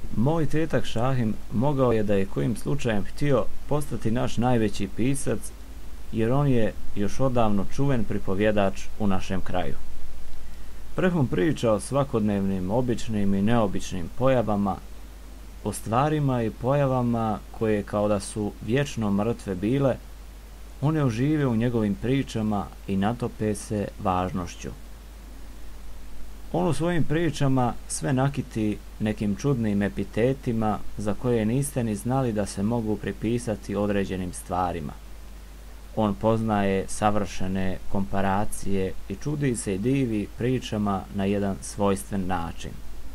Moj tetak Šahim mogao je da je kojim slučajem htio postati naš najveći pisac, jer on je još odavno čuven pripovjedač u našem kraju. Prehum priča o svakodnevnim, običnim i neobičnim pojavama, o stvarima i pojavama koje kao da su vječno mrtve bile, one ožive u njegovim pričama i natope se važnošću. On u svojim pričama sve nakiti nekim čudnim epitetima za koje niste ni znali da se mogu pripisati određenim stvarima. On poznaje savršene komparacije i čudi se i divi pričama na jedan svojstven način.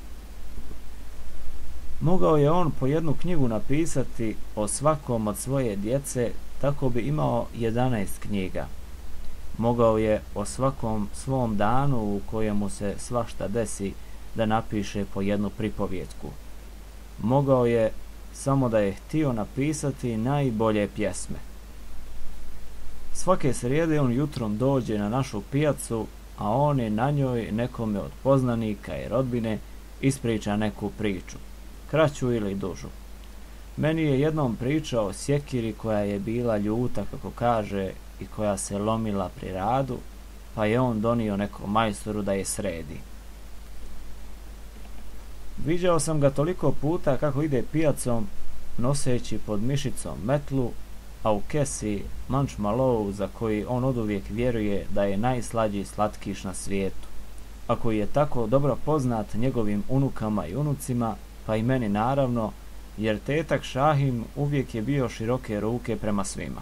Mogao je on po jednu knjigu napisati o svakom od svoje djece, tako bi imao 11 knjiga. Mogao je o svakom svom danu u kojemu se svašta desi da napiše po jednu pripovjetku. Mogao je, samo da je htio, napisati najbolje pjesme. Svake srijede on jutrom dođe na našu pijacu, a on je na njoj nekome od poznanika i rodbine ispriča neku priču, kraću ili dužu. Meni je jednom pričao o sjekiri koja je bila ljuta, kako kaže, i koja se lomila pri radu, pa je on donio nekom majstoru da je sredi. Viđao sam ga toliko puta kako ide pijacom, noseći pod mišicom metlu, a u kesi mančmalovu za koji on oduvijek vjeruje da je najslađi slatkiš na svijetu, a koji je tako dobro poznat njegovim unukama i unucima, pa i meni naravno, jer tetak Šahim uvijek je bio široke ruke prema svima.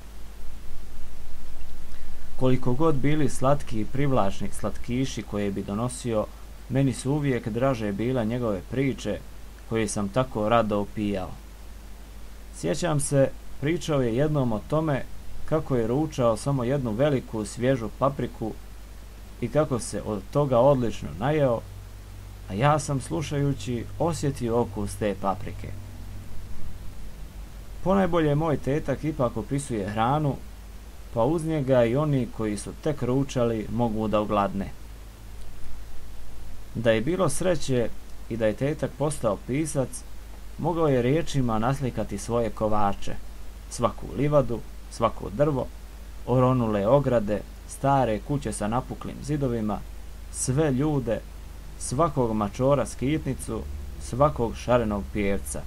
Koliko god bili slatki i privlačni slatkiši koje bi donosio, meni su uvijek draže bile njegove priče koje sam tako rado upijao. Sjećam se, pričao je jednom o tome kako je ručao samo jednu veliku svježu papriku i kako se od toga odlično najeo, a ja sam slušajući osjetio okus te paprike. Ponajbolje moj tetak ipak opisuje hranu, pa uz njega i oni koji su tek ručali mogu da ogladne. Da je bilo sreće i da je tetak postao pisac, mogao je riječima naslikati svoje kovače, svaku livadu, svako drvo, oronule ograde, stare kuće sa napuklim zidovima, sve ljude, svakog mačora skitnicu, svakog šarenog pijevca.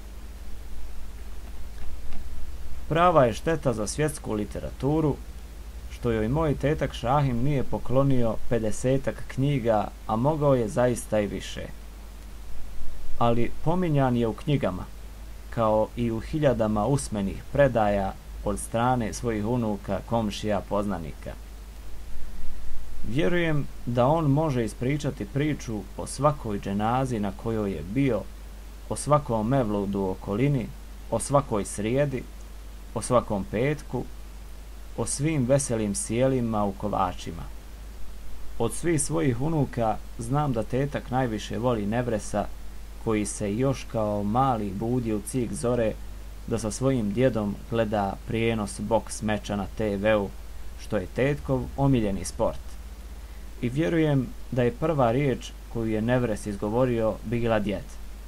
Prava je šteta za svjetsku literaturu što joj moj tetak Šahim nije poklonio 50-ak knjiga, a mogao je zaista i više. Ali pominjan je u knjigama, kao i u hiljadama usmenih predaja od strane svojih unuka, komšija, poznanika. Vjerujem da on može ispričati priču o svakoj dženazi na kojoj je bio, o svakom mevludu u okolini, o svakoj srijedi, o svakom petku, o svim veselim sjelima u kovačima. Od svih svojih unuka znam da tetak najviše voli Nevresa, koji se još kao mali budi u cik zore da sa svojim djedom gleda prijenos boks meča na TV-u, što je tetkov omiljeni sport. I vjerujem da je prva riječ koju je Nevres izgovorio bila djed.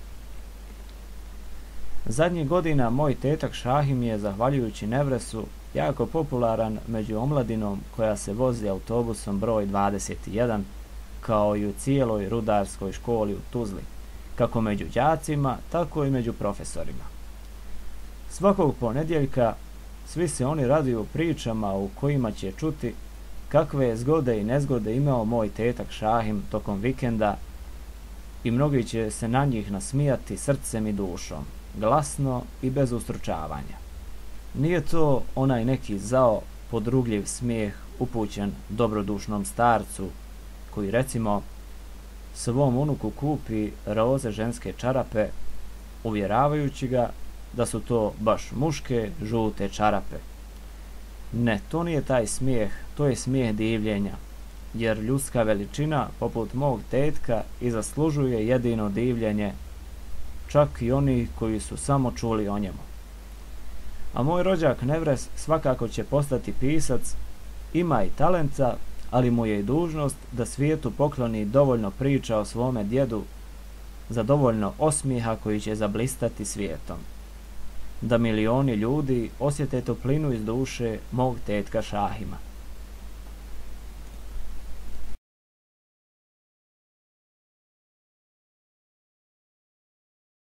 Zadnjih godina moj tetak Šahim je, zahvaljujući Nevresu, jako popularan među omladinom koja se vozi autobusom broj 21, kao i u cijeloj rudarskoj školi u Tuzli, kako među đacima, tako i među profesorima. Svakog ponedjeljka svi se oni raduju pričama u kojima će čuti kakve je zgode i nezgode imao moj tetak Šahim tokom vikenda i mnogi će se na njih nasmijati srcem i dušom, glasno i bez ustručavanja. Nije to onaj neki zao, podrugljiv smijeh upućen dobrodušnom starcu koji, recimo, svom unuku kupi roze ženske čarape, uvjeravajući ga da su to baš muške žute čarape. Ne, to nije taj smijeh, to je smijeh divljenja, jer ljudska veličina poput mog tetka i zaslužuje jedino divljenje, čak i oni koji su samo čuli o njemu. A moj rođak Nevres svakako će postati pisac, ima i talenta, ali mu je i dužnost da svijetu pokloni dovoljno priča o svome djedu za dovoljno osmijeha koji će zablistati svijetom. Da milioni ljudi osjete toplinu iz duše mog tetka Šahima.